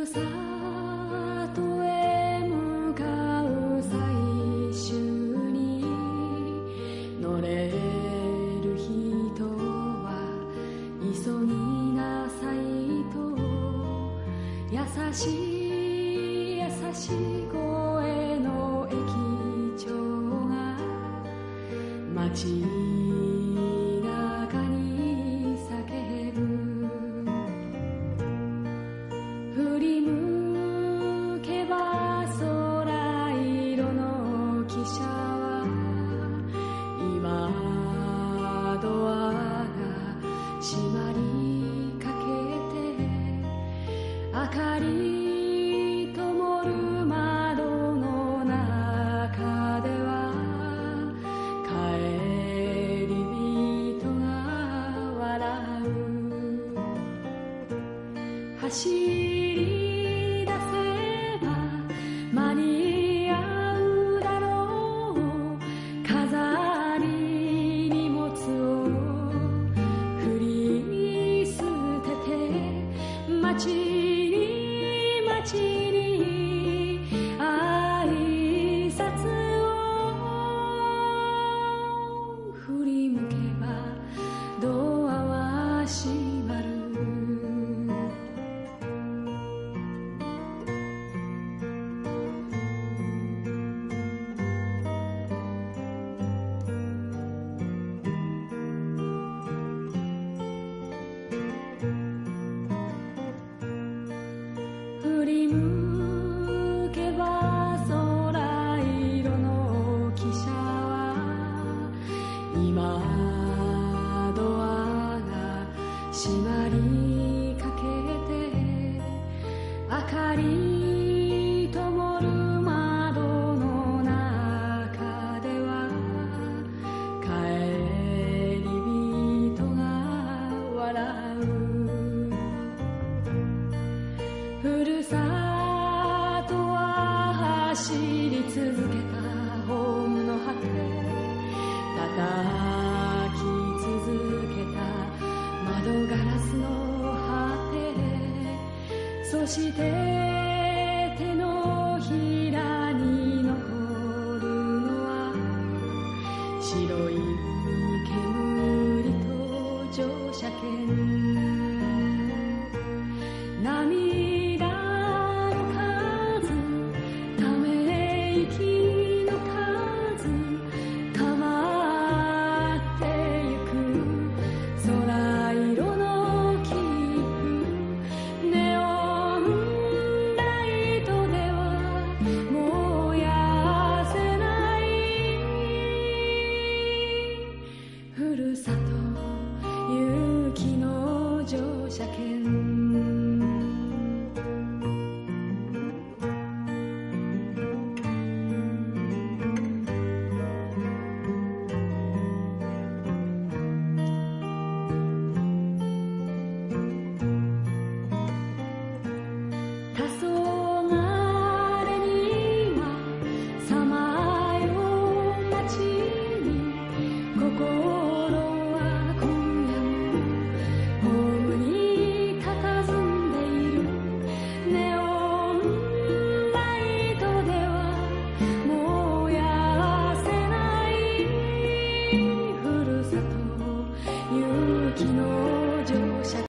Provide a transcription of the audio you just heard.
さとへ向かう最終に乗れる人は急ぎなさいと優しい優しい声の駅長が街中に叫ぶ。振り向けば空色の汽車は今ドアが閉まりかけて明かり灯る窓の中では帰り人が笑う。走り出せば間に合うだろう。飾り荷物を振り捨てて街に街に挨拶を振り向けばドアは閉まる。振り向けば空色の汽車は今ドアが閉まりかけて明かり灯る窓の中では帰り人が笑う。ふるさとは走り続けたホームの果て叩き続けた窓ガラスの果てそして